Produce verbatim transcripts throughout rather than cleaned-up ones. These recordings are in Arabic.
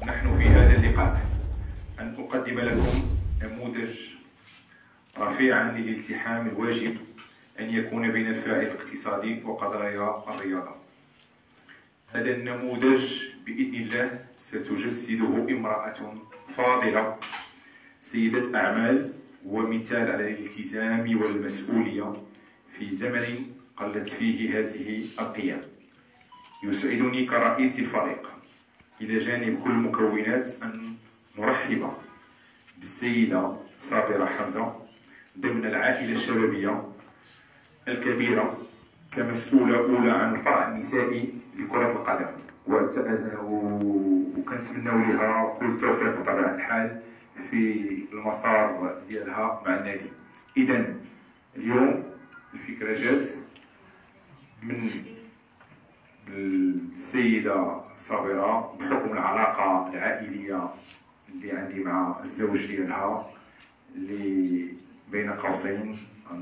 نحن في هذا اللقاء أن أقدم لكم نموذج رفيعا للالتحام الواجب أن يكون بين الفاعل الاقتصادي وقضايا الرياضة. هذا النموذج بإذن الله ستجسده امرأة فاضلة سيدة أعمال ومثال على الالتزام والمسؤولية في زمن قلت فيه هذه القيم. يسعدني كرئيس الفريق إلى جانب كل المكونات أن نرحب بالسيدة صابرة حمزة ضمن العائلة الشبابية الكبيرة كمسؤولة أولى عن الفرع النسائي لكرة القدم، وكنتمنى لها كل التوفيق بطبيعة الحال في المسار ديالها مع النادي. إذا اليوم الفكرة جات من السيدة صابرة بحكم العلاقة العائلية اللي عندي مع الزوج ديالها اللي بين قوسين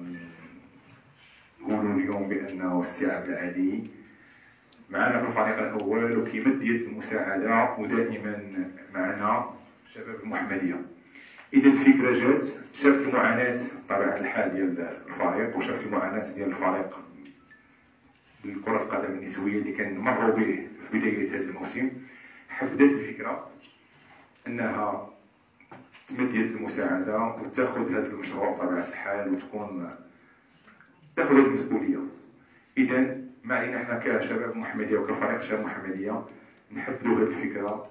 نقولوا اليوم بأنه السي عبد العالي معنا في الفريق الأول وكيمد يد المساعدة ودائما معنا شباب المحمدية. إذا الفكرة جات، شافت المعاناة بطبيعة الحال ديال الفريق وشافت المعاناة ديال الفريق بالكرة القدم النسوية اللي كان مروا به في بداية هذا الموسم. حبدت الفكرة أنها تمد يد المساعدة وتاخذ هذا المشروع بطبيعة الحال وتكون تاخذ هذه المسؤولية. إذا ما علينا احنا كشباب محمدية وكفريق شباب محمدية نحبدوا هذه الفكرة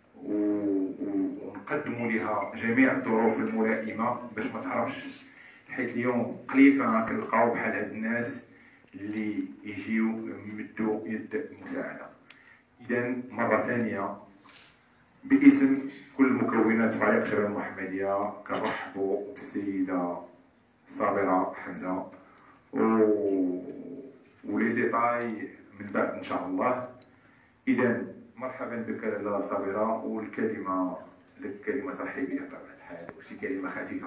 ونقدموا لها جميع الظروف الملائمة باش ما تعرفش، حيث اليوم قليل فما كنلقاو بحال هاد الناس اللي يجيو يمدوا يد المساعدة. إذا مرة ثانية باسم كل مكونات فريق شباب المحمدية كنرحبوا بالسيدة صابرة حمزة و ولي ديتاي من بعد ان شاء الله. اذا مرحبا بك لاله صابره، والكلمه لك كلمه ترحيبيه بطبيعه الحال وشي كلمه خفيفه.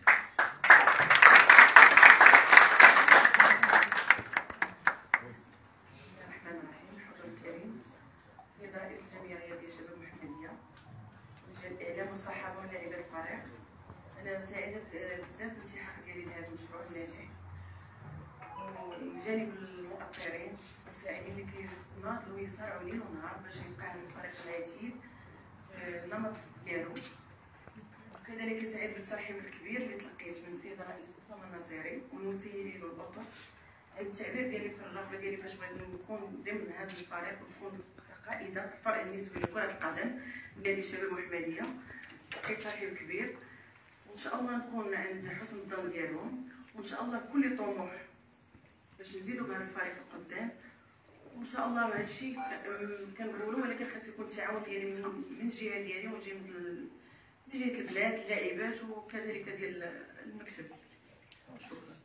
بسم الله الرحمن الرحيم. حضور الكريم، سيد رئيس الجمعيه الرياضيه شباب المحمديه ومجال الاعلام والصحافه ولاعبات الفريق، انا سعيده بزاف بالالتحاق ديالي لهذا المشروع الناجح، وجانب المؤطرين والفاعلين اللي كيناضلوا ويصارعوا ليل ونهار باش يبقى هذا الفريق العتيد في النمط ديالو. وكذلك سعيد بالترحيب الكبير اللي تلقيت من السيد الرئيس اسامه النصيري والمسيرين والاطر على التعبير ديالي في الرغبه ديالي فاش بغيت نكون ضمن هذا الفريق ونكون قائده في الفرع النسوي لكره القدم نادي شباب المحمديه. لقيت ترحيب كبير وان شاء الله نكون عند حسن الظن ديالهم، وان شاء الله كل طموح باش نزيدوا بهذا الفريق القدام. وان شاء الله هذا الشيء كنقولوا، ولكن خاص يكون التعاون ديالي من الجهه ديالي ومن جهه من جهه البلاد اللاعبات وكذلك ديال المكسب. شكرا.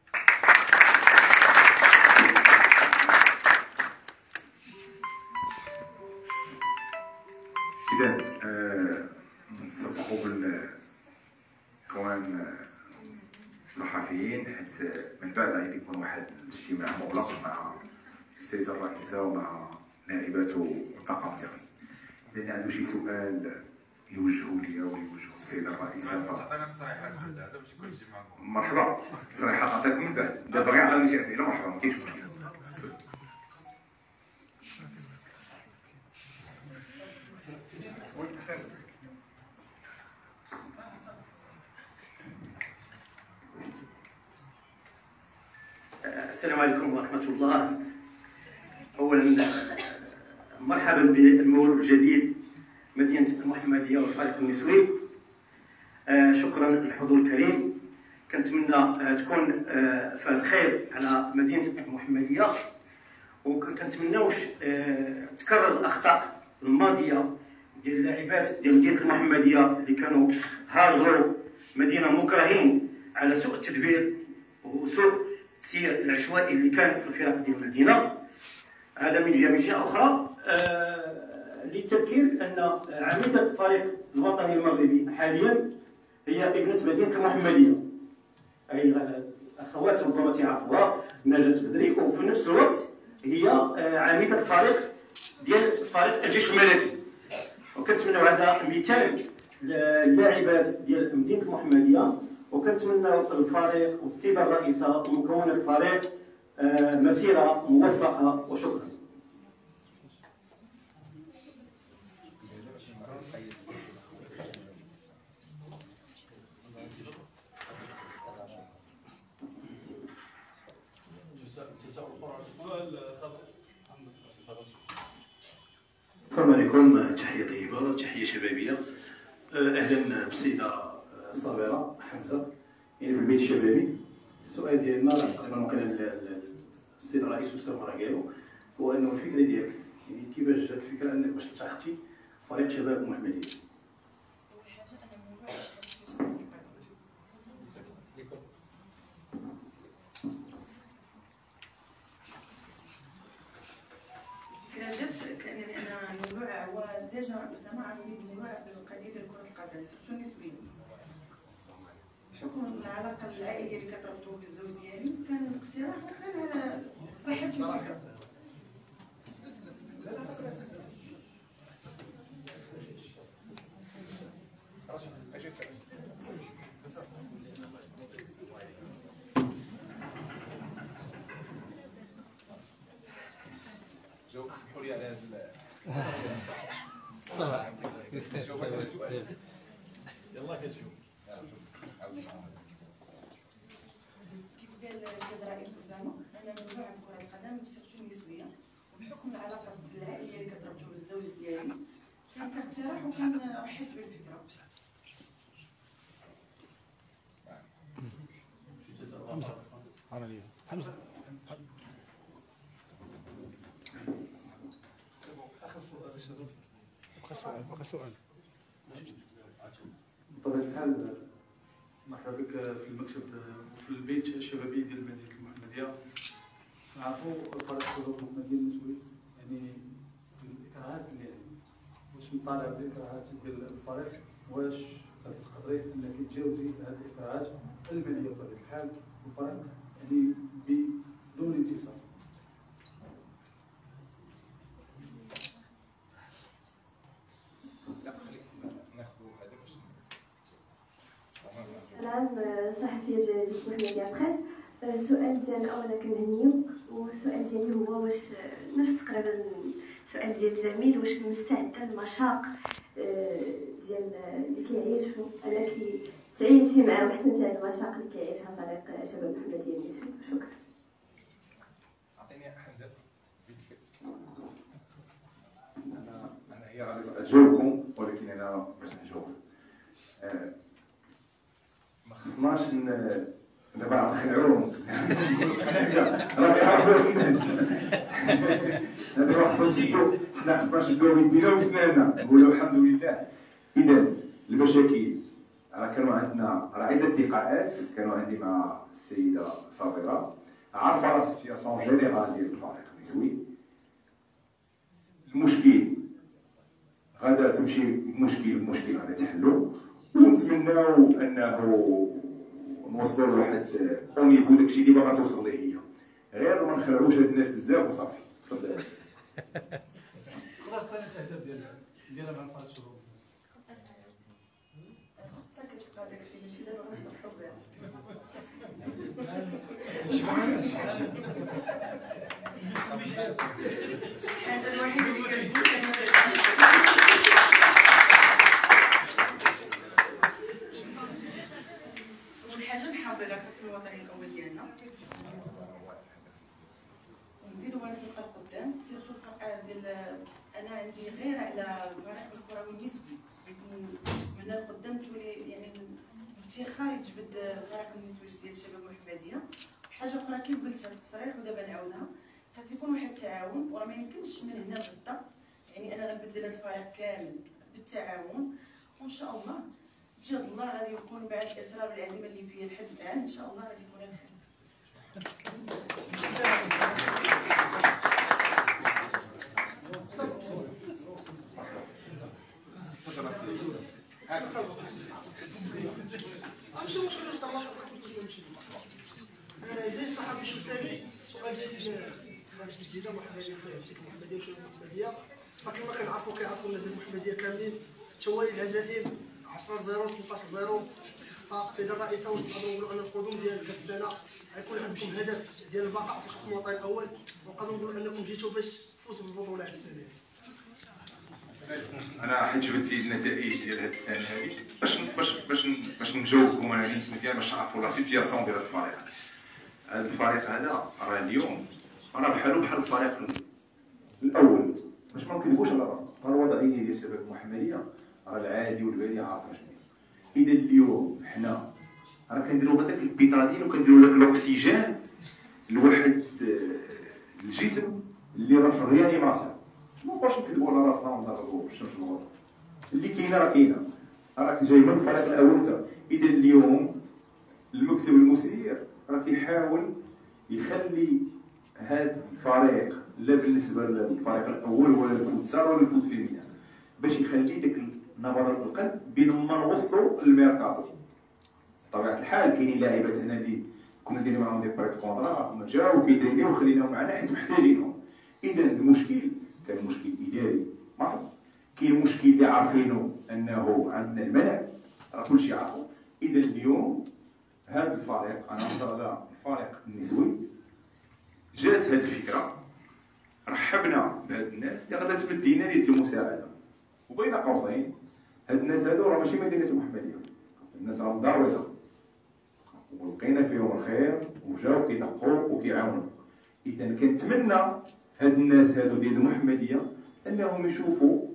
اذا نسبقوا بالاخوان الصحفيين حيت من بعد غادي يكون واحد الاجتماع مغلق مع السيده الرئيسه ومع نائبات والطاقم ديالهم. اذا عنده شي سؤال يوجهوا لي ويوجهوا السيده الرئيسه ف مرحبا. التصريحات عطيك من بعد، دابا غير عطيني شي اسئله مرحبا، ما كاينش مشكل. السلام عليكم ورحمة الله. أولا مرحبا بالمولود الجديد مدينة المحمدية والفريق النسوي. شكرا للحضور الكريم. كنتمنى تكون فعل خير على مدينة المحمدية، وكنتمناوش تكرر الأخطاء الماضية ديال اللاعبات ديال مدينة المحمدية اللي كانوا هاجروا مدينة مكرهين على سوء التدبير وسوء التسيير العشوائي اللي كان في الفرق ديال المدينه. هذا من جهه. من جهه اخرى آه للتذكير ان عميده الفريق الوطني المغربي حاليا هي ابنه مدينه المحمديه، اي الاخوات ربما تعرفوها، نجاة بدري، وفي نفس الوقت هي آه عميده الفريق ديال فريق الجيش الملكي. وكنتمناو هذا مثال للاعبات ديال مدينه المحمديه، وكنتمناو الفريق والسيده الرئيسه ومكونات الفريق مسيره موفقه، وشكرا. السلام عليكم، تحية طيبة، تحية شبابية. أهلا بالسيدة صابرة حمزة يعني في البيت الشبابي. السؤال ديالنا تقريبا وكان السيد الرئيس أسامة راه قالو، هو أنه الفكرة ديالك يعني كيفاش جات الفكرة أنك باش التحقتي فريق شباب المحمدية؟ أول حاجة أنا موضوع جات كأنني أنا الموضوع هو ديجا أسامة عاملين الموضوع بالقضية ديال كرة القدم سيرتو نسبيا، بحكم العلاقة العائلية اللي كتربطو بالزوج ديالي كان الاقتراح وكان رحب في الفكرة. اسمحوا لي على هذا السؤال. يلا كتجاوب. كيف قال السيد الرئيس أسامة، أنا ممنوعة بكرة القدم سيرتو النسوية، وبحكم العلاقة العائلية اللي كتربطو بالزوج ديالي كان كاقتراح وكان رحبت بالفكرة. حمزة حمزة حمزة بقى سؤال بقى سؤال. بطبيعة الحال مرحبا بك في المكتب وفي البيت الشبابي ديال مدينة المحمدية. نعرفوا فريق الشباب المحمدية النسوي يعني الإكراهات اللي واش مطالع بالإكراهات ديال الفريق، واش غادي تقدري أنك تجاوزي هذه الإكراهات المالية بطبيعة الحال الفريق يعني بدون انتصار؟ سلام، صحفية بجريدة المحمدية بريس. السؤال ديالنا أولا كنهنيو، والسؤال ديالي هو واش نفس تقريبا السؤال ديال الزميل، واش مستعدة للمشاق ديال اللي كيعيشوا أنك تعيشي معاه وحتى نتا المشاق اللي كيعيشها فريق شباب المحمدية النسوي؟ شكرا. أعطيني حمزة. أنا أنا هي غادي أجاوبكم، ولكن أنا باش نجاوب ما خصناش دابا نخلعوهم راه يعرفوا الناس. دابا خصنا نشدو، حنا خصنا نشدو يدينا وسناننا نقولوا الحمد لله. إذا المشاكل راه كانوا عندنا راه عدة لقاءات كانوا عندي مع السيدة صابرة، عارفة لا سيتياسيون جينيرال ديال الفريق النسوي. المشكل غادا تمشي مشكل المشكل غادا تحلو، ونتمناو انه نوصلوا لواحد اونيفو داكشي اللي باغا توصل ليه هي، غير ما نخلعوش هاد الناس بزاف وصافي. تفضل. خلاص ثاني الاهداف ديالها ديالها مع الفريق الشباب. خطة كتبقى داكشي ماشي دابا غنصلحو بها. الحاجة الوحيدة اللي كنقول والحاجة نحاضر الرسم الوطني الأول ديالنا ونزيدو واحد الفرقة القدام، سيرتو الفرقة ديال أنا عندي غير على الفريق الكروي النسوي، من القدام تولي يعني افتخار يتجبد الفريق النسوي ديال الشباب المحمدية. حاجة أخرى كيف قلت هاد التصريح ودابا نعاودها، خاص يكون واحد التعاون، وراه ما يمكنش من هنا لغدا يعني أنا غنبدل هاد الفريق كامل بالتعاون، وإن شاء الله بجد الله غادي يكون بعد الإصرار والعزيمة اللي فيا لحد الآن إن شاء الله غادي يكون الخير. ماشي مشكل صراحه انا زيد صحفي شفتني السؤال ديال الجديده محمديه محمديه شباب المحمديه فكما كنعرفوا كيعرفوا الناس المحمديه كاملين توالي الهزائم عشرة صفر ثمنطاش صفر. فالسيده الرئيسه ونقدروا نقولوا ان القدوم ديال هذه السنه غيكون عندكم هدف ديال البقاء في الخصم الوطني الاول، ونقدروا نقولوا انكم جيتوا باش تفوزوا بالبطوله هذه السنه. انا حيت جبتي النتائج ديال هذه السنه هذه باش باش باش باش نجاوبكم انا نيت مزيان باش تعرفوا لا سيتياسيون ديال الفريق. هذا الفريق هذا راه اليوم راه بحالو بحال الفريق الاول، باش ما نكذبوش على راسنا. راه الوضعيه ديال الشباب المحمديه راه العادي والبادي عارفه شنو. اذا اليوم حنا راه كنديروا هذاك البيتادين وكنديروا داك الاكسجين لواحد الجسم اللي راه في الريانيماسيون. ما بقاوش نكذبوا على راسنا ونضربوا الشمس الغرب. اللي كاينه راه كاينه، راك جاي من الفريق الاول انت. اذا اليوم المكتب المسير راه كيحاول يخلي هذا الفريق لا بالنسبه للفريق الاول ولا الفوتسال ولا الفوت فيمينان باش يخلي ديك نبضات القلب بين ما نوصلوا للميركاتو. بطبيعه الحال كاينين لاعبات هنا اللي كنا دايرين معاهم دي بريت كونطرا، كنا جاو كيدريبيو وخليناهم معنا حيت محتاجينهم. اذا المشكل كان مشكل اداري محض، كاين مشكل اللي عارفينه انه عندنا الملعب راه كلشي عارفو. اذا اليوم هذا الفريق انا نهضر على الفريق النسوي، جات هذه الفكره رحبنا بهاد الناس اللي غادا تمد لينا يد المساعده. وبين قوسين هاد الناس هادو راه ماشي مدينه محمديه، الناس راهم دارويه ولقينا فيهم الخير وجاو كيدقوا وكيعاونوا. اذا كنتمنى هاد الناس هادو ديال المحمديه انهم يشوفوا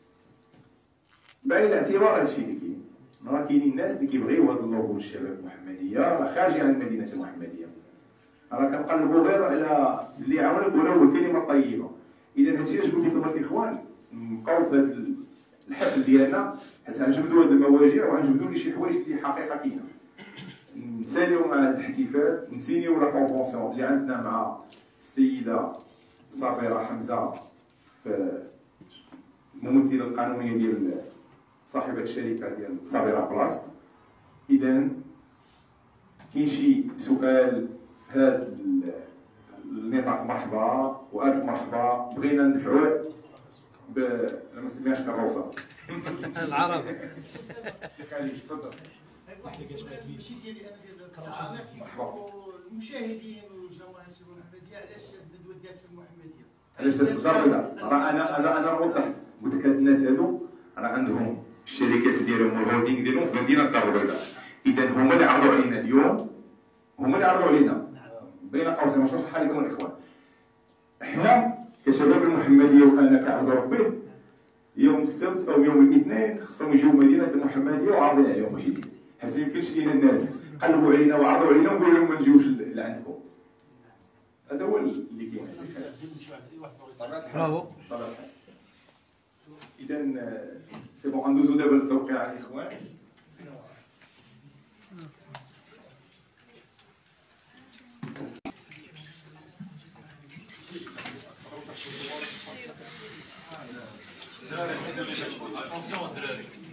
بعين الاعتبار هادشي اللي كاين. راه كاينين الناس اللي كيبغيو هاد اللوغو الشباب المحمديه راه خارجين عن مدينه المحمديه، راه كنقلبوا غير على اللي يعاونك ولو بالكلمه الطيبه. اذا هادشي علاش قلت لكم الاخوان نبقاو في هذا الحفل ديالنا حيت غنجبدوا هاد المواجع وغنجبدوا لي شي حوايج اللي حقيقه كاينه. نساليو مع هذا الاحتفال، نسينيو لا كونفونسيون اللي عندنا مع السيده صابره حمزه في الممثله القانونيه ديال صاحبه الشركه ديال صابره بلاست. اذا كاين شي سؤال هذا النطاق مرحبا والف مرحبا. بغينا ندفعوه ب لا ما سميناش كروسه العرب. تفضل. واحد السؤال ماشي ديالي انا ديال التعليق المشاهدين والجماهير المحمديه علاش الندوه ديالك في المحمديه؟ علاش تتضرب لا؟ راه انا انا انا وضحت قلت لك هاد الناس هادو راه عندهم الشركات ديالهم والهولدينغ ديالهم في مدينه الدار البيضاء. اذا هما اللي عرضوا علينا اليوم، هما اللي عرضوا علينا بين قوسين باش نشرح لكم الاخوان. حنا كشباب المحمديه وانا كعبد ربي يوم السبت او يوم الاثنين خصهم يجيو مدينه المحمديه وعارضين عليهم واش يدير، حيت ما يمكنش لينا الناس قلبوا علينا وعرضوا علينا ونقولوا لهم ما نجيوش لعندكم. هذا هو اللي كاين. برافو. اذا سي بون غندوزو دابا للتوقيع على الاخوان. Attention,